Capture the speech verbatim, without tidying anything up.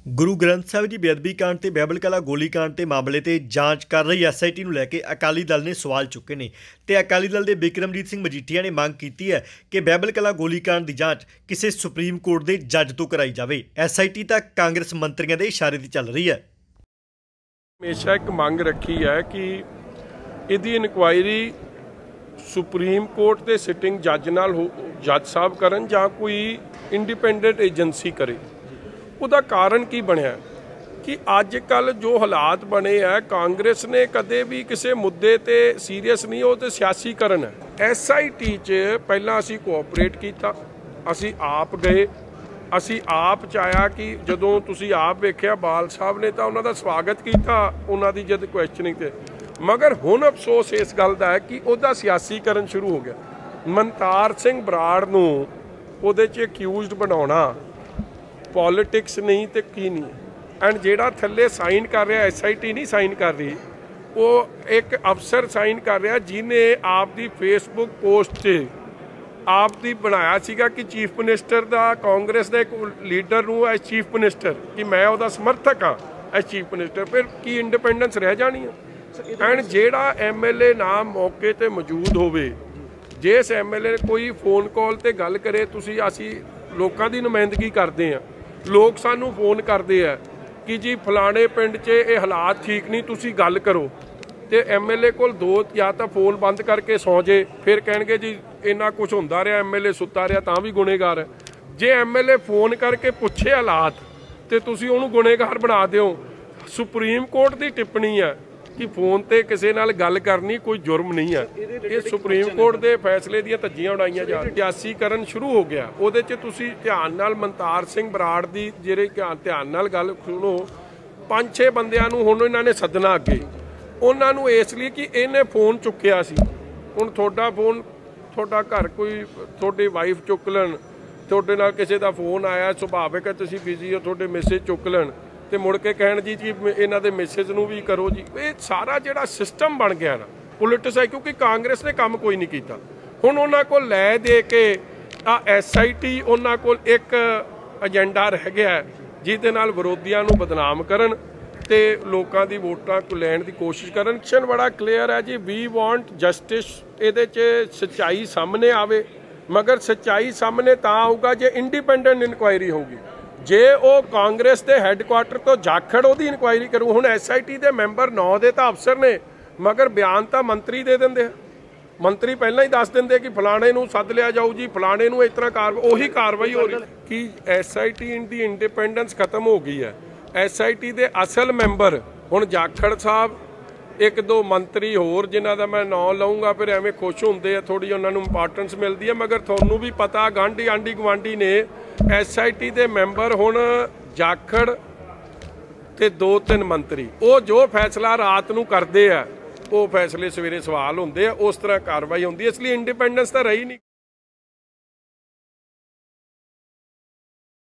ਗੁਰੂ ਗ੍ਰੰਥ ਸਾਹਿਬ ਜੀ ਬੇਅਦਬੀ ਕਾਂਡ ਤੇ ਬਾਈਬਲ ਕਲਾ ਗੋਲੀकांड ਤੇ ਮਾਮਲੇ ਤੇ ਜਾਂਚ ਕਰ ਰਹੀ ਐਸ ਆਈ ਟੀ ਨੂੰ ਲੈ ਕੇ ਅਕਾਲੀ ਦਲ ਨੇ ਸਵਾਲ ਚੁੱਕੇ ਨੇ ਤੇ ਅਕਾਲੀ ਦਲ ਦੇ ਬਿਕਰਮਜੀਤ ਸਿੰਘ ਮਜੀਠੀਆ ਨੇ ਮੰਗ ਕੀਤੀ ਹੈ ਕਿ ਬਾਈਬਲ ਕਲਾ ਗੋਲੀकांड ਦੀ ਜਾਂਚ ਕਿਸੇ ਸੁਪਰੀਮ ਕੋਰਟ ਦੇ ਜੱਜ ਤੋਂ ਕਰਾਈ ਜਾਵੇ। ਐਸ ਆਈ ਟੀ ਤਾਂ ਕਾਂਗਰਸ ਮੰਤਰੀਆਂ ਦੇ ਇਸ਼ਾਰੇ ਤੇ ਚੱਲ ਰਹੀ ਹੈ। ਹਮੇਸ਼ਾ ਇੱਕ ਮੰਗ ਰੱਖੀ ਹੈ ਕਿ ਇਹਦੀ ਇਨਕੁਆਇਰੀ ਸੁਪਰੀਮ ਕੋਰਟ ਦੇ ਸਿਟਿੰਗ ਜੱਜ ਨਾਲ ਜੱਜ ਸਾਹਿਬ ਕਰਨ ਜਾਂ ਕੋਈ ਇੰਡੀਪੈਂਡੈਂਟ ਏਜੰਸੀ करे। ਉਹਦਾ ਕਾਰਨ ਕੀ ਬਣਿਆ ਕਿ ਅੱਜ ਕੱਲ ਜੋ ਹਾਲਾਤ ਬਣੇ ਆ ਕਾਂਗਰਸ ਨੇ ਕਦੇ ਵੀ ਕਿਸੇ ਮੁੱਦੇ ਤੇ ਸੀਰੀਅਸ ਨਹੀਂ, ਉਹ ਤੇ ਸਿਆਸੀਕਰਨ ਹੈ। ਐਸ ਆਈ ਟੀ 'ਚ ਪਹਿਲਾਂ ਅਸੀਂ ਕੋਆਪਰੇਟ ਕੀਤਾ, ਅਸੀਂ ਆਪ ਗਏ, ਅਸੀਂ ਆਪ ਚਾਹਿਆ ਕਿ ਜਦੋਂ ਤੁਸੀਂ ਆਪ ਵੇਖਿਆ ਬਾਲ ਸਾਹਿਬ ਨੇ ਤਾਂ ਉਹਨਾਂ ਦਾ ਸਵਾਗਤ ਕੀਤਾ ਉਹਨਾਂ ਦੀ ਜਦ ਕੁਐਸਚਨਿੰਗ ਤੇ, ਮਗਰ ਹੁਣ ਅਫਸੋਸ ਇਸ ਗੱਲ ਦਾ ਹੈ ਕਿ ਉਹਦਾ ਸਿਆਸੀਕਰਨ ਸ਼ੁਰੂ ਹੋ ਗਿਆ। ਮਨਤਾਰ ਸਿੰਘ ਬਰਾੜ ਨੂੰ ਉਹਦੇ 'ਚ ਅਕਿਊਜ਼ਡ ਬਣਾਉਣਾ पॉलिटिक्स नहीं तो की नहीं। एंड जेड़ा थले साइन कर रहा एस आई टी नहीं साइन कर रही, वो एक अफसर साइन कर रहा जिन्हें आपकी फेसबुक पोस्ट से आपकी बनाया सीगा कि चीफ मिनिस्टर का कांग्रेस का एक लीडर नूं एज चीफ मिनिस्टर कि मैं उसका समर्थक हाँ एज चीफ मिनिस्टर, फिर की इंडिपेंडेंस रह जानी है। एंड जेड़ा एम एल ए ना मौके पर मौजूद होवे, जिस एम एल ए कोई फोन कॉल पर गल करे, तुसी असी लोगों की नुमाइंदगी करते हैं, लोग सानू फोन करते हैं कि जी फलाने पिंड च ये हालात ठीक नहीं, तुसी गल करो, तो एम एल ए को दो या तो फोन बंद करके सौ जे, फिर कहेंगे जी इन्ना कुछ होंदा रहा, एम एल ए सुता रहा तां भी गुनेगार है। जे एम एल ए फोन करके पुछे हालात तो तुसी उहनूं गुनेगार बना दिओ। सुप्रीम कोर्ट की टिप्पणी है कि फोन ते किसी नाल गल करनी कोई जुर्म नहीं है। ये सुप्रीम कोर्ट के फैसले ਦੀਆਂ ਧੱਜੀਆਂ ਉਡਾਈਆਂ ਜਾ ਰਹੀਆਂ। ਸਿਆਸੀਕਰਨ ਸ਼ੁਰੂ ਹੋ ਗਿਆ। ਉਹਦੇ 'ਚ ਤੁਸੀਂ ਧਿਆਨ ਨਾਲ ਮਨਤਾਰ ਸਿੰਘ ਬਰਾੜ ਦੀ ਜਿਹੜੇ ਧਿਆਨ ਨਾਲ ਗੱਲ ਸੁਣੋ, ਪੰਜ ਛੇ ਬੰਦਿਆਂ ਨੂੰ ਹੁਣ ਇਹਨਾਂ ਨੇ ਸੱਦਣਾ ਅੱਗੇ, ਉਹਨਾਂ ਨੂੰ ਇਸ ਲਈ ਕਿ ਇਹਨੇ ਫੋਨ ਚੁੱਕਿਆ ਸੀ। ਹੁਣ ਤੁਹਾਡਾ ਫੋਨ ਤੁਹਾਡਾ ਘਰ ਕੋਈ ਤੁਹਾਡੀ ਵਾਈਫ ਚੁੱਕ ਲੈਣ, ਤੁਹਾਡੇ ਨਾਲ ਕਿਸੇ ਦਾ ਫੋਨ ਆਇਆ, ਸੁਭਾਵਿਕ ਹੈ ਤੁਸੀਂ ਬਿਜ਼ੀ ਹੋ, ਤੁਹਾਡੇ ਮੈਸੇਜ ਚੁੱਕ ਲੈਣ ਤੇ ਮੁੜ ਕੇ ਕਹਿਣ ਜੀ ਜੀ ਇਹਨਾਂ ਦੇ ਮੈਸੇਜ ਨੂੰ ਵੀ ਕਰੋ ਜੀ। ਇਹ ਸਾਰਾ ਜਿਹੜਾ ਸਿਸਟਮ ਬਣ ਗਿਆ ਨਾ ਪੋਲਿਟਿਕਸ ਹੈ, ਕਿਉਂਕਿ ਕਾਂਗਰਸ ਨੇ ਕੰਮ ਕੋਈ ਨਹੀਂ ਕੀਤਾ। ਹੁਣ ਉਹਨਾਂ ਕੋਲ ਲੈ ਦੇ ਕੇ ਆ ਐਸ ਆਈ ਟੀ ਉਹਨਾਂ ਕੋਲ ਇੱਕ ਏਜੰਡਾ ਰਹਿ ਗਿਆ ਜਿਹਦੇ ਨਾਲ ਵਿਰੋਧੀਆਂ ਨੂੰ ਬਦਨਾਮ ਕਰਨ ਤੇ ਲੋਕਾਂ ਦੀ ਵੋਟਾਂ ਕੋ ਲੈਣ ਦੀ ਕੋਸ਼ਿਸ਼ ਕਰਨ। ਐਕਸ਼ਨ ਬੜਾ ਕਲੀਅਰ ਹੈ ਜੀ, ਵੀ ਵਾਂਟ ਜਸਟਿਸ। ਇਹਦੇ 'ਚ ਸੱਚਾਈ ਸਾਹਮਣੇ ਆਵੇ, ਮਗਰ ਸੱਚਾਈ ਸਾਹਮਣੇ ਤਾਂ ਆਊਗਾ ਜੇ ਇੰਡੀਪੈਂਡੈਂਟ ਇਨਕੁਆਇਰੀ ਹੋਊਗੀ। ਜੇ ਉਹ ਕਾਂਗਰਸ ਦੇ ਹੈੱਡਕੁਆਟਰ ਤੋਂ ਜਾਖੜ ਉਹਦੀ ਇਨਕੁਆਇਰੀ ਕਰੂ। ਹੁਣ ਐਸ ਆਈ ਟੀ ਦੇ ਮੈਂਬਰ ਨੌ ਦੇ ਤਾਂ ਅਫਸਰ ਨੇ, ਮਗਰ ਬਿਆਨ ਤਾਂ ਮੰਤਰੀ ਦੇ ਦਿੰਦੇ ਆ। ਮੰਤਰੀ ਪਹਿਲਾਂ ਹੀ ਦੱਸ ਦਿੰਦੇ ਕਿ ਫਲਾਣੇ ਨੂੰ ਸੱਦ ਲਿਆ ਜਾਊ ਜੀ, ਫਲਾਣੇ ਨੂੰ ਇਸ ਤਰ੍ਹਾਂ ਕਾਰ ਉਹੀ ਕਾਰਵਾਈ ਹੋ ਰਹੀ ਕਿ ਐਸ ਆਈ ਟੀ ਦੀ ਇੰਡੀਪੈਂਡੈਂਸ ਖਤਮ ਹੋ ਗਈ ਹੈ। ਐਸ ਆਈ ਟੀ ਦੇ ਅਸਲ ਮੈਂਬਰ ਹੁਣ ਜਾਖੜ ਸਾਹਿਬ, ਇੱਕ ਦੋ ਮੰਤਰੀ ਹੋਰ ਜਿਨ੍ਹਾਂ ਦਾ ਮੈਂ ਨਾਂ ਲਊਂਗਾ, ਫਿਰ ਐਵੇਂ ਖੁਸ਼ ਹੁੰਦੇ ਆ, ਥੋੜ੍ਹੀ ਉਹਨਾਂ ਨੂੰ ਇੰਪੋਰਟੈਂਸ ਮਿਲਦੀ ਹੈ। ਮਗਰ ਤੁਹਾਨੂੰ ਵੀ ਪਤਾ ਗਾਂਢੀ ਆਂਢੀ ਗੁਆਂਢੀ ਨੇ ਐਸ ਆਈ ਟੀ ਦੇ ਮੈਂਬਰ ਹੁਣ ਜਾਖੜ ਤੇ ਦੋ ਤਿੰਨ ਮੰਤਰੀ, ਉਹ ਜੋ ਫੈਸਲਾ ਰਾਤ ਨੂੰ ਕਰਦੇ ਆ ਉਹ ਫੈਸਲੇ ਸਵੇਰੇ ਸਵਾਲ ਹੁੰਦੇ ਆ, ਉਸ ਤਰ੍ਹਾਂ ਕਾਰਵਾਈ ਹੁੰਦੀ ਹੈ। ਇਸ ਲਈ ਇੰਡੀਪੈਂਡੈਂਸ ਤਾਂ ਰਹੀ ਨਹੀਂ।